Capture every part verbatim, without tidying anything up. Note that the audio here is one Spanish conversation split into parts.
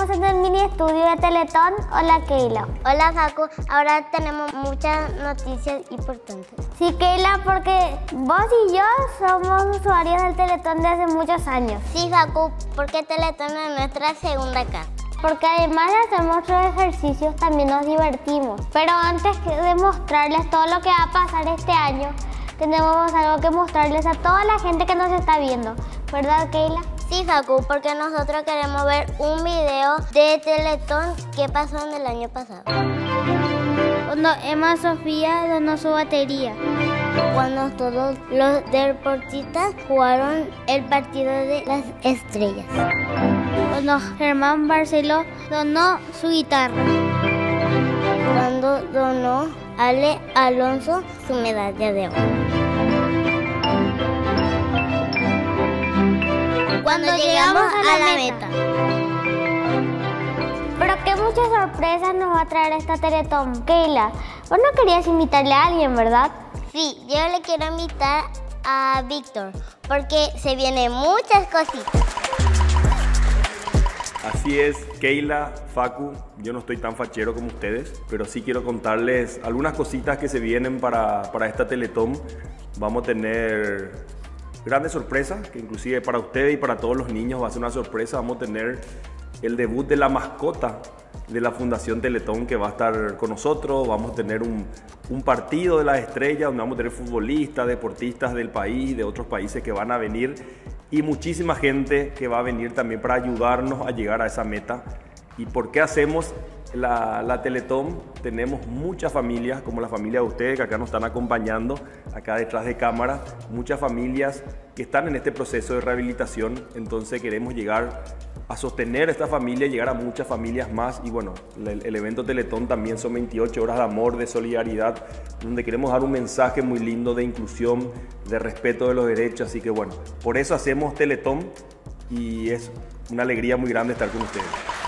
estamos en el mini estudio de Teletón. Hola, Keila. Hola, Facu. Ahora tenemos muchas noticias importantes. Sí, Keila, porque vos y yo somos usuarios del Teletón de hace muchos años. Sí, Facu, porque Teletón es nuestra segunda casa. Porque además de hacer nuestros ejercicios, también nos divertimos. Pero antes de mostrarles todo lo que va a pasar este año, tenemos algo que mostrarles a toda la gente que nos está viendo. ¿Verdad, Keila? Sí, Facu, porque nosotros queremos ver un video de Teletón que pasó en el año pasado. Cuando Emma Sofía donó su batería. Cuando todos los deportistas jugaron el partido de las estrellas. Cuando Germán Barceló donó su guitarra. Cuando donó Ale Alonso su medalla de oro. Cuando, Cuando llegamos a la, a la meta. meta. Pero qué muchas sorpresas nos va a traer esta Teletón. Keila, vos no querías invitarle a alguien, ¿verdad? Sí, yo le quiero invitar a Víctor, porque se vienen muchas cositas. Así es, Keila, Facu, yo no estoy tan fachero como ustedes, pero sí quiero contarles algunas cositas que se vienen para, para esta Teletón. Vamos a tener grandes sorpresas, que inclusive para ustedes y para todos los niños va a ser una sorpresa. Vamos a tener el debut de la mascota de la Fundación Teletón, que va a estar con nosotros. Vamos a tener un, un partido de las estrellas donde vamos a tener futbolistas, deportistas del país, de otros países que van a venir, y muchísima gente que va a venir también para ayudarnos a llegar a esa meta. ¿Y por qué hacemos la, la Teletón? Tenemos muchas familias, como la familia de ustedes que acá nos están acompañando, acá detrás de cámara, muchas familias que están en este proceso de rehabilitación. Entonces queremos llegar a sostener a esta familia, llegar a muchas familias más. Y bueno, el, el evento Teletón también son veintiocho horas de amor, de solidaridad, donde queremos dar un mensaje muy lindo de inclusión, de respeto de los derechos. Así que bueno, por eso hacemos Teletón y es una alegría muy grande estar con ustedes.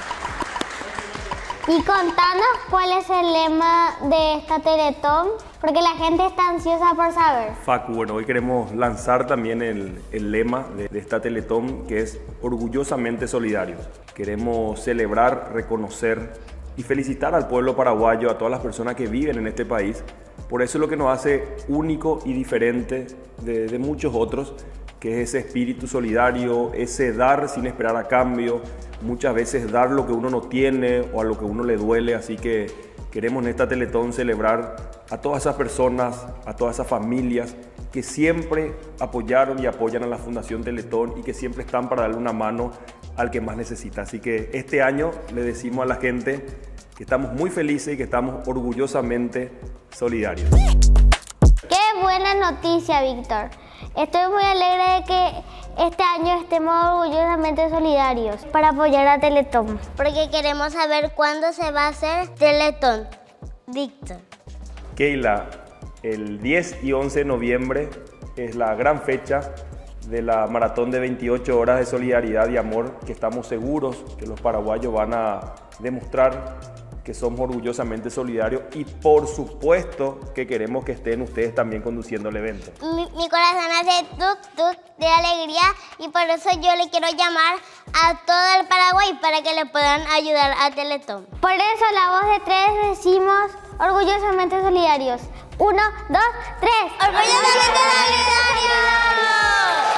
Y contanos cuál es el lema de esta Teletón, porque la gente está ansiosa por saber. Facu, bueno, hoy queremos lanzar también el, el lema de, de esta Teletón, que es orgullosamente solidarios. Queremos celebrar, reconocer y felicitar al pueblo paraguayo, a todas las personas que viven en este país. Por eso es lo que nos hace único y diferente de, de muchos otros, que es ese espíritu solidario, ese dar sin esperar a cambio, muchas veces dar lo que uno no tiene o a lo que uno le duele. Así que queremos en esta Teletón celebrar a todas esas personas, a todas esas familias que siempre apoyaron y apoyan a la Fundación Teletón y que siempre están para darle una mano al que más necesita. Así que este año le decimos a la gente que estamos muy felices y que estamos orgullosamente solidarios. ¡Qué buena noticia, Víctor! Estoy muy alegre de que este año estemos orgullosamente solidarios para apoyar a Teletón. Porque queremos saber cuándo se va a hacer Teletón. Víctor. Keila, el diez y once de noviembre es la gran fecha de la maratón de veintiocho horas de solidaridad y amor, que estamos seguros que los paraguayos van a demostrar que somos orgullosamente solidarios, y por supuesto que queremos que estén ustedes también conduciendo el evento. Mi, mi corazón hace tuk tuk de alegría, y por eso yo le quiero llamar a todo el Paraguay para que le puedan ayudar a Teletón. Por eso la voz de tres decimos orgullosamente solidarios. Uno, dos, tres. ¡Orgullosamente solidarios!